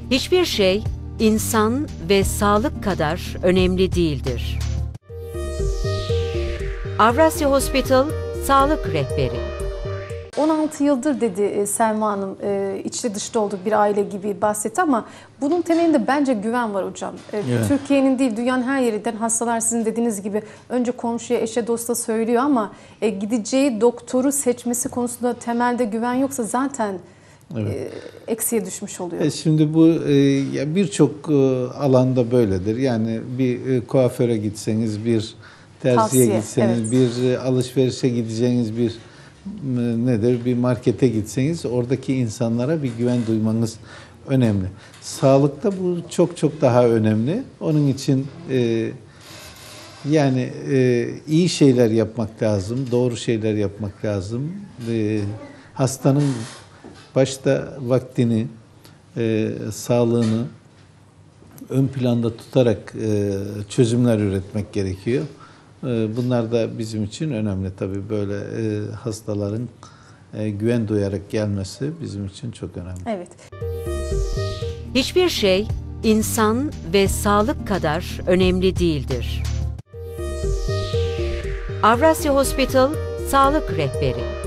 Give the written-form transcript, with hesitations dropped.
Hiçbir şey insan ve sağlık kadar önemli değildir. Avrasya Hospital Sağlık Rehberi. 16 yıldır dedi Selma Hanım, içli dışlı olduk bir aile gibi bahsetti ama bunun temelinde bence güven var hocam. Evet. Türkiye'nin değil, dünyanın her yerinden hastalar sizin dediğiniz gibi önce komşuya, eşe, dosta söylüyor ama gideceği doktoru seçmesi konusunda temelde güven yoksa zaten Evet. Eksiye düşmüş oluyor. Şimdi bu birçok alanda böyledir. Yani bir kuaföre gitseniz, bir terziye Tavsiye, gitseniz, evet. Bir alışverişe gideceğiniz bir markete gitseniz oradaki insanlara bir güven duymanız önemli. Sağlıkta bu çok çok daha önemli. Onun için iyi şeyler yapmak lazım, doğru şeyler yapmak lazım. Hastanın başta vaktini, sağlığını ön planda tutarak çözümler üretmek gerekiyor. Bunlar da bizim için önemli. Tabii böyle hastaların güven duyarak gelmesi bizim için çok önemli. Evet. Hiçbir şey insan ve sağlık kadar önemli değildir. Avrasya Hospital Sağlık Rehberi.